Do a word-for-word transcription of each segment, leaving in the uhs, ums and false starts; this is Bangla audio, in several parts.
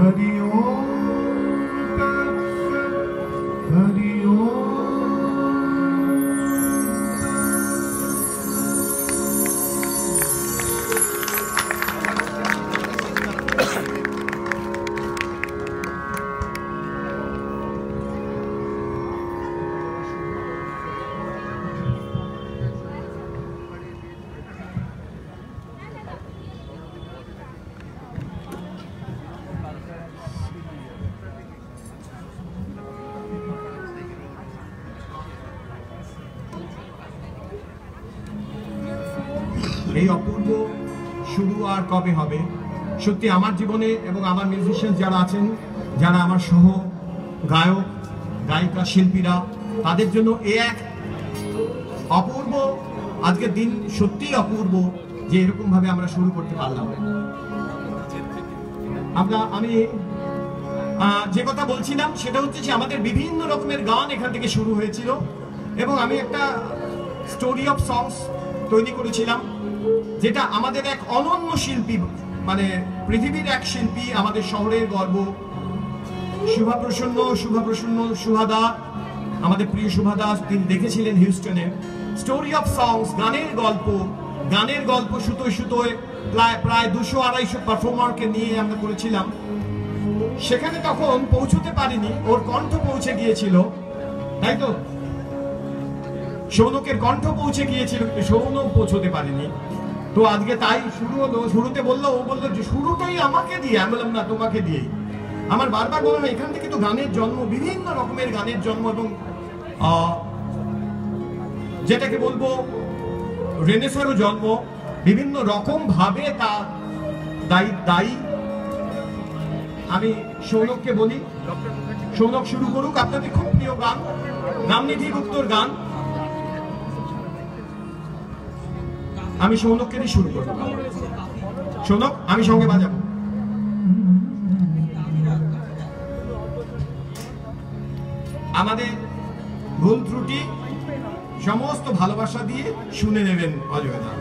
Hari Om Tat Sat, Hari Om. এই অপূর্ব শুরু আর কবে হবে? সত্যি আমার জীবনে এবং আমার মিউজিশিয়ান যারা আছেন, যারা আমার সহ গায়ক গায়িকা শিল্পীরা, তাদের জন্য এ এক অপূর্ব আজকের দিন, সত্যিই অপূর্ব যে এরকম ভাবে আমরা শুরু করতে পারলাম। আমরা আমি যে কথা বলছিলাম সেটা হচ্ছে যে আমাদের বিভিন্ন রকমের গান এখান থেকে শুরু হয়েছিল এবং আমি একটা স্টোরি অফ সংস তৈরি করেছিলাম, যেটা আমাদের এক অনন্য শিল্পী, মানে পৃথিবীর এক শিল্পী, আমাদের শহরের গর্ব, শুভাপ্রসন্ন শুভাপ্রসন্ন সুহাদা, আমাদের প্রিয় সুহাদা, তিনি দেখেছিলেন হিউস্টনে। স্টোরি অফ সংস, গানের গল্প, গানের গল্প সুতোয় সুতোয় প্রায় প্রায় দুশো আড়াইশো পারফর্মারকে নিয়ে আমরা করেছিলাম। সেখানে তখন পৌঁছতে পারিনি, ওর কণ্ঠ পৌঁছে গিয়েছিল, তাই তো? সৌনকের কণ্ঠ পৌঁছে গিয়েছিল, সৌনক পৌঁছতে পারেনি। তো আজকে তাই শুরু হলো। শুরুতে বললো, ও বললো যে শুরুটাই আমাকে দিয়ে। আমি বললাম না, তোমাকে দিয়েই। আমার বারবার বলা হয় এখান থেকে তো গানের জন্ম, বিভিন্ন রকমের গানের জন্ম, এবং যেটাকে বলবো রেনেসাঁরও জন্ম, বিভিন্ন রকম ভাবে তা দায়ী দায়ী আমি সৌনককে বলি, সৌনক শুরু করুক আপনাদের খুব প্রিয় গান, নামনিধি গুপ্তর গান। আমি সৌনককে দিয়ে শুরু করবো। সৌনক, আমি সঙ্গে বাজাবো। আমাদের ভুল ত্রুটি সমস্ত ভালোবাসা দিয়ে শুনে নেবেন অজয় দা।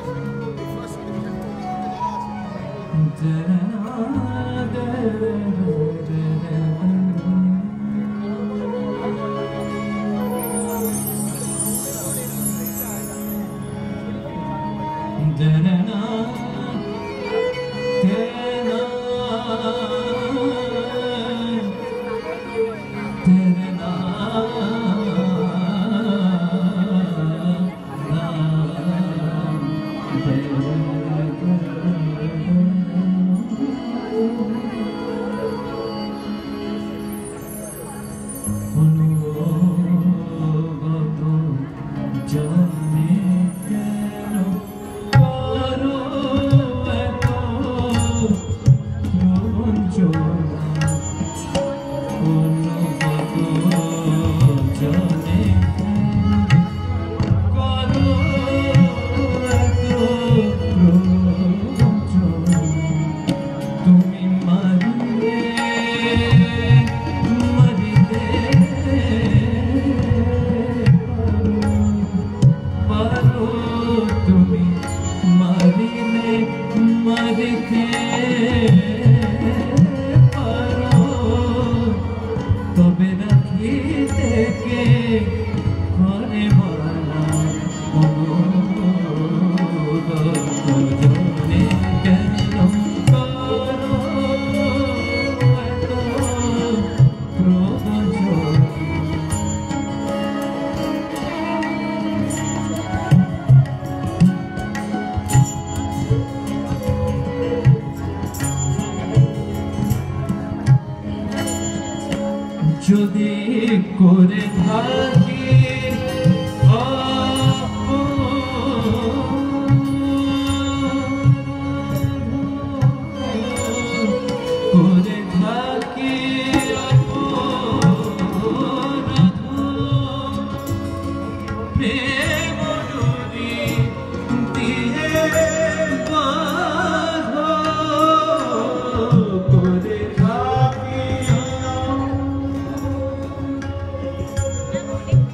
যদি করে থাকি করে থাকি প্রেম যদি দিয়ে করে থাকি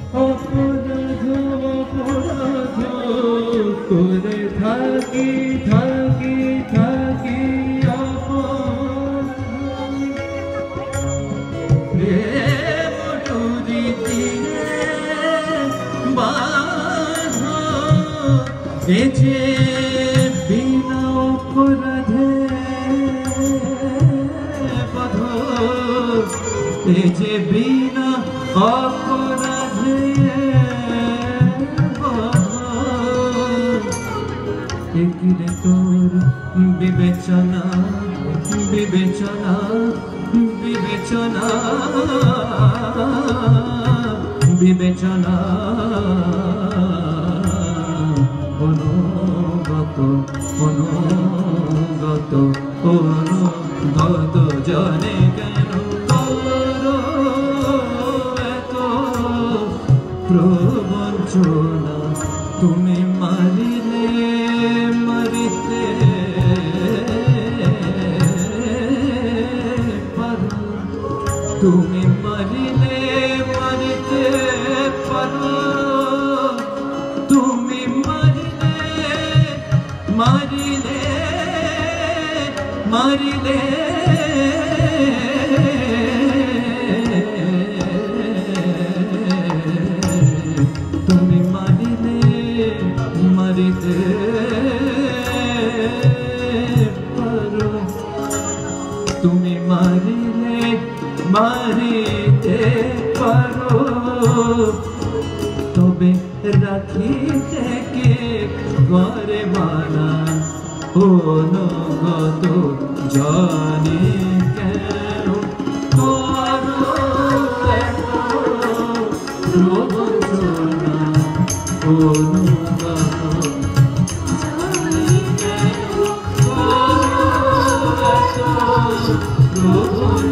অপরাধে বধ এ যে বিনা অপরাধে একিরে তোর বিবেচনা বিবেচনা বিবেচনা বিবেচনা অনুগত অনুগত অনুগত জানে কেন করো এত প্রবঞ্চনা তুমি মারিলে মারিতে পারো তুমি মারিলে মারিতে পারো তুমি মারিলে মারিলে মারিলে তুমি মারিলে মারিতে পারো তুমি মারিলে মারিতে পারো তবে রাখিতে কে করে মানা অনুগত জানি কেন করো এত প্রবঞ্চনা অনুগত জানি কেন করো এত প্রবঞ্চনা